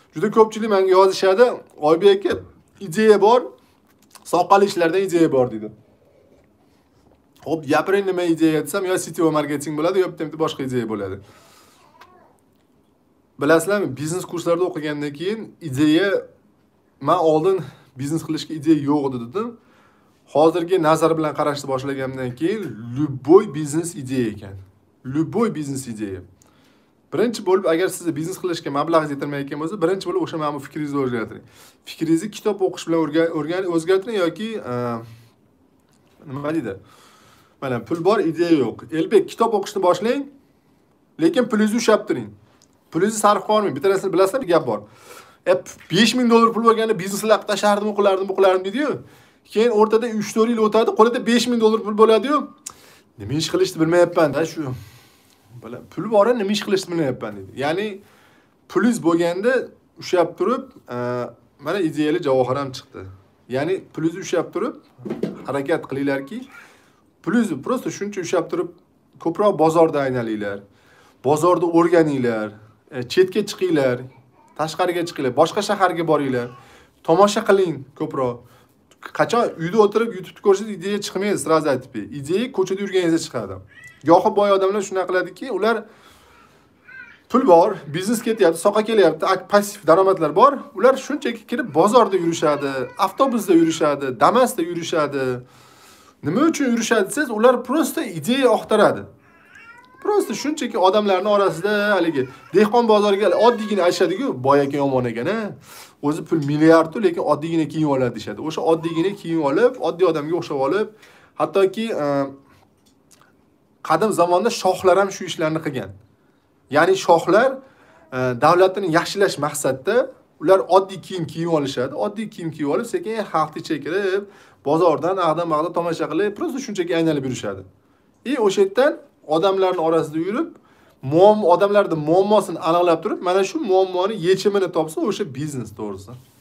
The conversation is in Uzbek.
Juda ko'pchilik menga yozishadi, Oybek aka, ideya bor, soqol ishlardan ideya bor dedi. Xo'p, gapiring nima ideya desam, yo CTO marketing bo'ladi, yo bitta boshqa ideya bo'ladi. Bilasizlarmi, biznes kurslarida o'qigandan keyin ideya, men oldin biznes qilishga ideya yo'q edi dedim. Hozirgi nazar bilan qarashni boshlagandan keyin любой biznes ideya ekan. Любой biznes ideya. Birinchi bo'lib, agar sizni biznes qilishga mablag'ingiz yetirmayotgan bo'lsa, birinchi bo'lib o'sha mana bu fikringizni o'zgartiring. Fikringizni kitob o'qish bilan o'zgartiring yoki nima deydi? Mana pul bor, ideya yo'q. Elbek, kitob o'qishni boshlang, lekin pulingizni ushlab turing. Pulingizni sarf qilmang. Bitta narsani bilasizlar, bir gap bor. $5000 pul bo'lganda bizneslar tashardim, o'qilardim dedi-yu. Keyin o'rtada 3-4 yil o'tadi, qo'lida $5000 pul bo'ladi-yu. Nima ish qilishni bilmayapman-da shu. Pul bor, nima ish qilishni bilmayapman dedi. Ya'ni pulingiz bo'lganda ushlab turib, mana ideyali javohir ham chiqdi. Ya'ni pulingizni ushlab turib, harakat qilinglarki, pulingizni prosta shuncha ushlab turib, ko'proq bozorda aynalinglar. Bozorda o'rganinglar, chetga chiqinglar, tashqariga chiqinglar, boshqa shaharga boringlar. Tomosha qiling ko'proq. Qachon uyda o'tirib YouTube'ni ko'rsangiz ideya chiqmaydi, sraz aytib ber. Ideya ko'chada yurganingizda chiqadi. Gohi boy odamlar shuna qiladiki, ular pul bor, biznes ketyapti, soqa kelyapti, passiv daromadlar bor. Ular shunchaki kirib bozorda yurishadi, avtobusda yurishadi, Damasda yurishadi. Nima uchun yurishadi desiz, ular prosta ideya oqtaradi. Prosta shunchaki odamlarning orasida haligi dehqon bozoriga oddiygina aytishadi-ku, boy ekan yomon ekan-a. O'zi pul milliardtu, lekin oddiygina kiyim oladi deshadi. O'sha oddiygina kiyim olib, oddiy odamga o'xshab olib, hattoki qadim zamonda shohlar ham shu ishlarni qilgan. Ya'ni shohlar davlatni yaxshilash maqsadida ular oddiy kiyim kiyib olishadi. Oddiy kiyim kiyib olib, sekin xalqni ichiga kirib, bozordan ag'dam-ag'da tomosha qilib, prosta shunchaki aylanib yurishadi. O'sha yerdan odamlarning orasida yurib, odamlarning muammosini aniqlab turib, mana shu muammoni yechimini topsa, o'sha biznes to'g'risi.